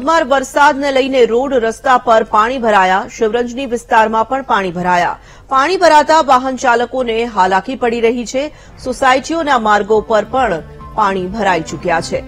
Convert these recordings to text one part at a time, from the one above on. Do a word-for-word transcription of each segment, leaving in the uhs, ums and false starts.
ધોધમાર વરસાદને લઈને રોડ રસ્તા પર પાણી ભરાયા। શિવરંજની વિસ્તારમાં પણ પાણી ભરાયા। પાણી ભરાતા વાહન ચાલકોને હાલાકી પડી રહી છે। સોસાયટીઓના માર્ગો પર પણ પાણી ભરાઈ ચૂક્યા છે।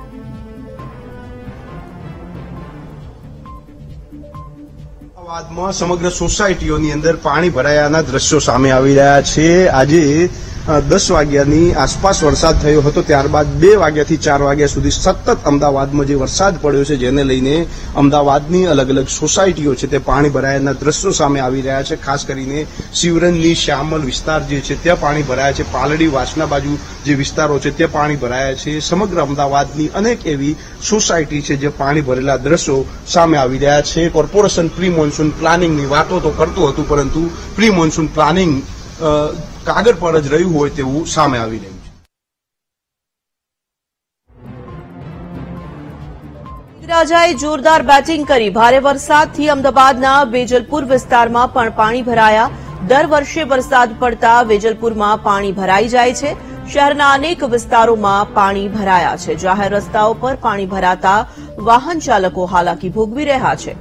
અમદાવાદમાં સમગ્ર સોસાયટીઓની અંદર પાણી ભરાયાના દ્રશ્યો સામે આવી રહ્યા છે। આજે દસ વાગ્યાની આસપાસ વરસાદ થયો હતો, ત્યારબાદ બે વાગ્યાથી ચાર વાગ્યા સુધી સતત અમદાવાદમાં જે વરસાદ પડ્યો છે, જેને લઈને અમદાવાદની અલગ અલગ સોસાયટીઓ છે તે પાણી ભરાયાના દ્રશ્યો સામે આવી રહ્યા છે। ખાસ કરીને શિવરંજની શ્યામલ વિસ્તાર જે છે ત્યાં પાણી ભરાયા છે, પાલડી વાસના બાજુ જે વિસ્તારો છે ત્યાં પાણી ભરાયા છે। સમગ્ર અમદાવાદની અનેક એવી સોસાયટી છે જે પાણી ભરેલા દ્રશ્યો સામે આવી રહ્યા છે। કોર્પોરેશન પ્રી મોન્સૂન પ્લાનિંગની વાતો તો કરતું હતું, પરંતુ પ્રી મોન્સૂન પ્લાનિંગ કાગળ પર જ રહ્યું હોય તેવું સામે આવી રહ્યું છે। રાજાએ જોરદાર બેટિંગ કરી। ભારે વરસાદથી અમદાવાદના વેજલપુર વિસ્તારમાં પણ પાણી ભરાયા। દર વર્ષે વરસાદ પડતા વેજલપુરમાં પાણી ભરાઈ જાય છે। શહેરના અનેક વિસ્તારોમાં પાણી ભરાયા છે। જાહેર રસ્તાઓ પર પાણી ભરાતા વાહન ચાલકો હાલાકી ભોગવી રહ્યા છે।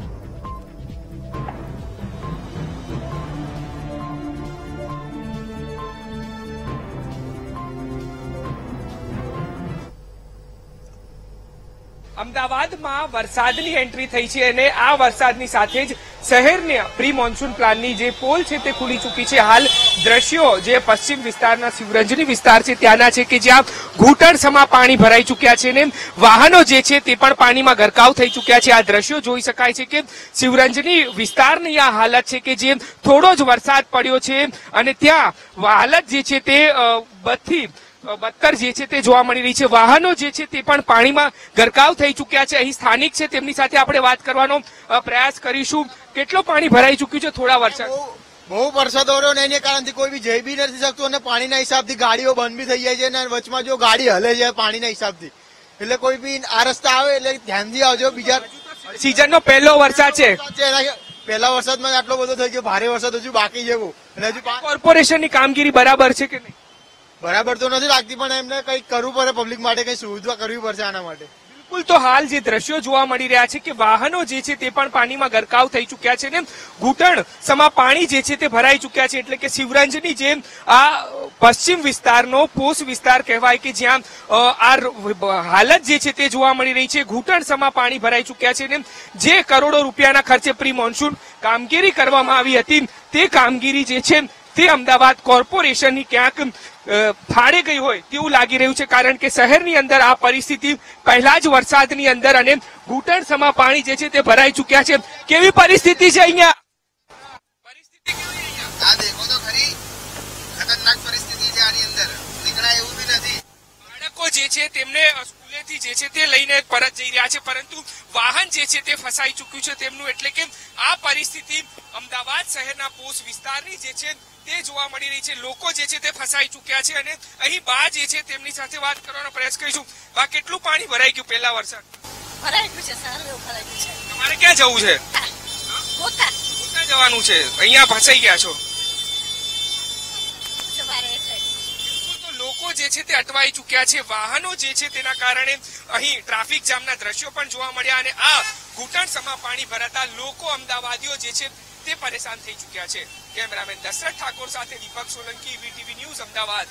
અમદાવાદમાં વરસાદની એન્ટ્રી થઈ છે અને આ વરસાદની સાથે જ શહેરના પ્રી મોન્સૂન પ્લાનની જે પોલ છે તે ખુલી ચૂકી છે। હાલ દ્રશ્યો જે પશ્ચિમ વિસ્તારના શિવરંજની વિસ્તાર છે ત્યાંના છે કે જ્યાં ઘૂંટણસમાં પાણી ભરાઈ ચૂક્યા છે ને વાહનો જે છે તે પણ પાણીમાં ગરકાવ થઈ ચૂક્યા છે। આ દ્રશ્યો જોઈ શકાય છે કે શિવરંજની વિસ્તારની આ હાલત છે કે જે થોડો જ વરસાદ પડ્યો છે અને ત્યાં હાલત જે છે તે બધી બદતર જે છે તે જોવા મળી રહી છે। વાહનો જે છે તે પણ પાણીમાં ગરકાવ થઈ ચૂક્યા છે। અહીં સ્થાનિક છે તેમની સાથે આપણે વાત કરવાનો પ્રયાસ કરીશું। કેટલો પાણી ભરાઈ ચૂક્યું છે? થોડા વરસાદ બહુ વરસાદ हो रहा है કારણ કોઈ બી જઈ બી નથી શકતું અને પાણીના હિસાબથી ગાડીઓ બંધ બી થઈ જાય છે અને વચમાં જો ગાડી હલે છે પાણીના હિસાબથી, એટલે કોઈ બી આ રસ્તા આવે એટલે ધ્યાનથી આવજો। બીજા સિઝનનો પહેલો વરસાદ છે, પહેલા વરસાદમાં આટલો બધો થઈ ગયો, ભારે વરસાદ હજુ બાકી છે અને હજુ કોર્પોરેશનની કામગીરી બરાબર છે કે નહીં? બરાબર તો નથી લાગતી, પણ એમને કંઈક કરવું પડે, પબ્લિક માટે કંઈ સુવિધા કરવી પડશે આના માટે। બિલકુલ, તો હાલ જે દ્રશ્યો જોવા મળી રહ્યા છે કે વાહનો જે છે તે પણ પાણીમાં ગરકાવ થઈ ચૂક્યા છે ને ઘૂંટણ સમા પાણી જે છે તે ભરાઈ ચૂક્યા છે। એટલે કે શિવરંજની જેમ આ પશ્ચિમ વિસ્તારનો પોષ વિસ્તાર કહેવાય કે જ્યાં આ હાલત જે છે તે જોવા મળી રહી છે। ઘૂંટણ સમા પાણી ભરાઈ ચૂક્યા છે ને જે કરોડો રૂપિયાના ખર્ચે પ્રી મોન્સૂન કામગીરી કરવામાં આવી હતી તે કામગીરી જે છે તે અમદાવાદ કોર્પોરેશનની ક્યાંક ફાળે ગઈ હોય તેવું લાગી રહ્યું છે, કારણ કે શહેરની અંદર આ પરિસ્થિતિ પહેલા જ વરસાદની અંદર અને ઘૂંટણ સમા પાણી જે છે તે ભરાઈ ચૂક્યા છે। કેવી પરિસ્થિતિ છે અહીંયા? પરિસ્થિતિ કેવી અહીંયા? આ દેખો તો ખરી, ખતરનાક પરિસ્થિતિ છે આની અંદર, નીકળાય એવું બી નથી। બાળકો જે છે તેમને સ્કૂલેથી જે છે તે લઈને પરત જઈ રહ્યા છે, પરંતુ વાહન જે છે તે ફસાઈ ચૂક્યું છે તેમનું। એટલે કે આ પરિસ્થિતિ અમદાવાદ શહેરના પોષ વિસ્તારની જે છે તે જોવા મળી રહી છે। લોકો જે છે તે ફસાઈ ચૂક્યા છે અને અહીં બા જે છે તેમની સાથે વાત કરવાનો પ્રયાસ કરીશું। બા, કેટલું પાણી ભરાઈ ગયું પહેલા વરસાદ? ભરાઈ ગયું છે, સારું ભરાઈ ગયું છે। તમારે ક્યાં જવું છે? ગોતા ગોતા જવાનું છે, અહીંયા ફસાઈ ગયા છો? લોકો જે છે તે અટવાઈ ચૂક્યા છે। વાહનો જે છે તેના કારણે અહીં ટ્રાફિક જામના દ્રશ્યો પણ જોવા મળ્યા અને આ ઘૂંટણ સમા પાણી ભરાતા લોકો અમદાવાદીઓ જે છે તે પરેશાન થઈ ચૂક્યા છે। કેમેરામેન દશરથ ઠાકોર સાથે દીપક સોલંકી, વીટીવી ન્યૂઝ, અમદાવાદ।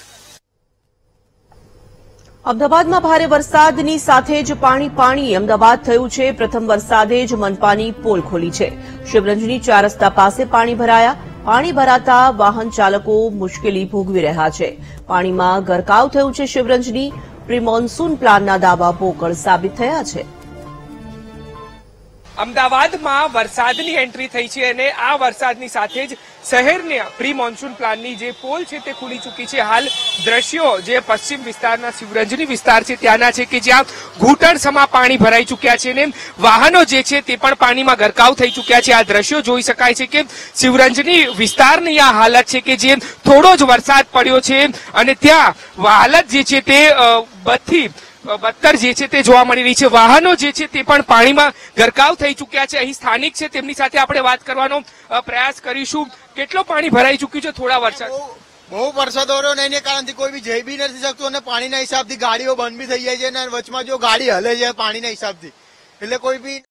અમદાવાદમાં ભારે વરસાદની સાથે જ પાણી પાણી અમદાવાદ થયું છે। પ્રથમ વરસાદે જ મનપાની પોલ ખોલી છે। શિવરંજની ચાર રસ્તા પાસે પાણી ભરાયા। પાણી ભરાતા વાહન ચાલકો મુશ્કેલી ભોગવી રહ્યા છે। પાણીમાં ગરકાવ થયું છે। શિવરંજની પ્રી મોન્સૂન પ્લાનના દાવા પોકળ સાબિત થયા છે। અમદાવાદમાં વરસાદની એન્ટ્રી થઈ છે અને આ વરસાદની સાથે જ શહેરના પ્રી મોન્સૂન પ્લાનની જે પોલ છે તે ખુલી ચૂકી છે। હાલ દ્રશ્યો જે પશ્ચિમ વિસ્તારના શિવરંજની વિસ્તાર છે ત્યાંના છે કે જ્યાં ઘૂંટણ સમા પાણી ભરાઈ ચૂક્યા છે ને વાહનો જે છે તે પણ પાણીમાં ગરકાવ થઈ ચૂક્યા છે। આ દ્રશ્યો જોઈ શકાય છે કે શિવરંજની વિસ્તારની આ હાલત છે કે જે થોડો જ વરસાદ પડ્યો છે અને ત્યાં હાલત જે છે તે બધી બદતર જે છે તે જોવા મળી રહી છે। વાહનો જે છે તે પણ પાણીમાં ગરકાવ થઈ ચૂક્યા છે। અહીં સ્થાનિક છે તેમની સાથે આપણે વાત કરવાનો પ્રયાસ કરીશું। કેટલો પાણી ભરાઈ ચૂક્યું છે? થોડા વરસાદ બહુ વરસાદ हो रहा है કારણ કોઈ બી જઈ બી નથી શકતું અને પાણીના હિસાબથી ગાડીઓ બંધ બી થઈ જાય છે અને વચમાં જો ગાડી હલે છે પાણીના હિસાબથી, એટલે કોઈ બી